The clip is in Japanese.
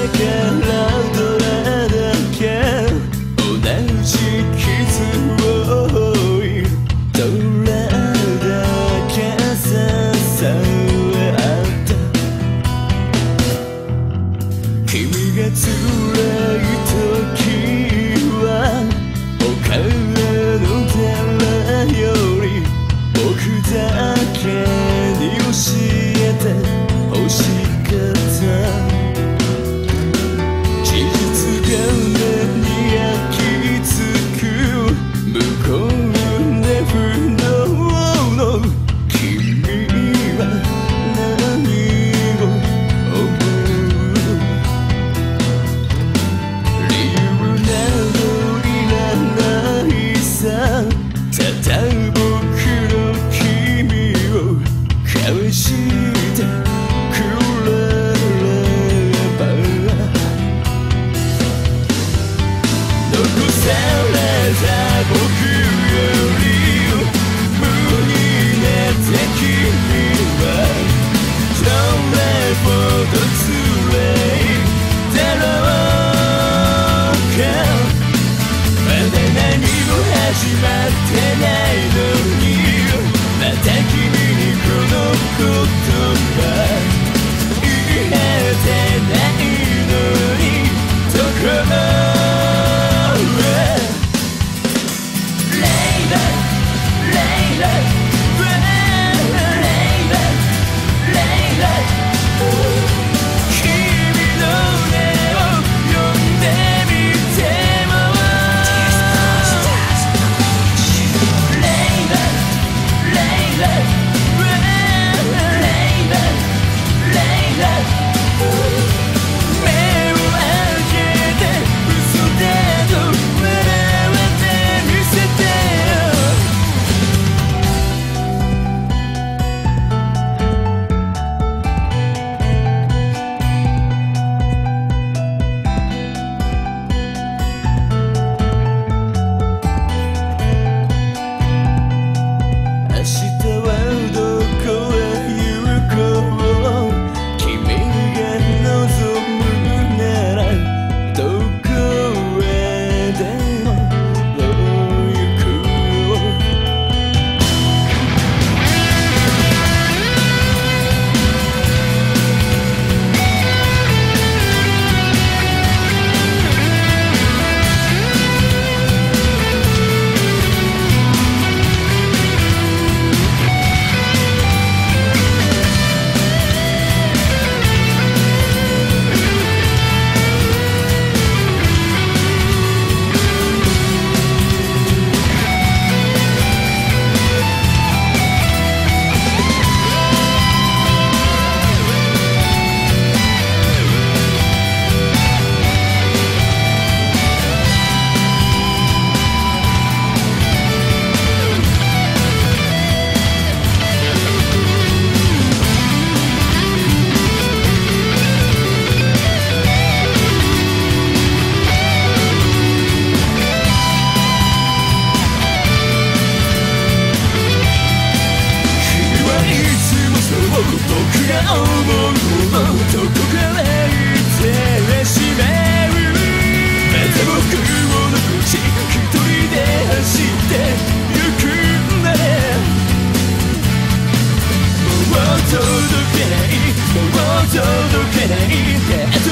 からどれだけ同じ傷を負いどれだけ支え合った君が辛い時は他の誰より僕だけに教えて欲しかった事実が目に焼き付く向こうで不能の君は何を思う理由などいらないさただ僕の君を返してくれれば残された僕より無になった君はどれほど辛いだろうかまだ何も始まってないのにまた君にこの言葉言えてないのにどこ僕が思うものどこから言ってしまうまた僕を残し一人で走ってゆくんだもう届けないもう届けない